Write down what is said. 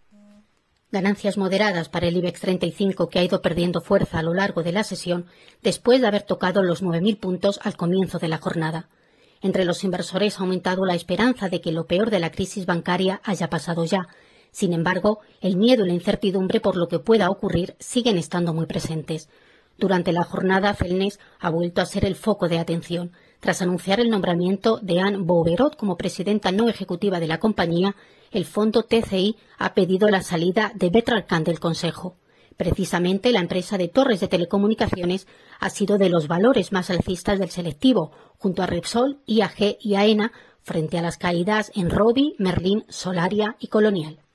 Ganancias moderadas para el IBEX 35, que ha ido perdiendo fuerza a lo largo de la sesión, después de haber tocado los 9.000 puntos al comienzo de la jornada. Entre los inversores ha aumentado la esperanza de que lo peor de la crisis bancaria haya pasado ya. Sin embargo, el miedo y la incertidumbre por lo que pueda ocurrir siguen estando muy presentes. Durante la jornada, Celnex ha vuelto a ser el foco de atención. Tras anunciar el nombramiento de Anne Bouverot como presidenta no ejecutiva de la compañía, el fondo TCI ha pedido la salida de Bertrand Kahn del Consejo. Precisamente la empresa de torres de telecomunicaciones ha sido de los valores más alcistas del selectivo, junto a Repsol, IAG y AENA, frente a las caídas en Robi, Merlin, Solaria y Colonial.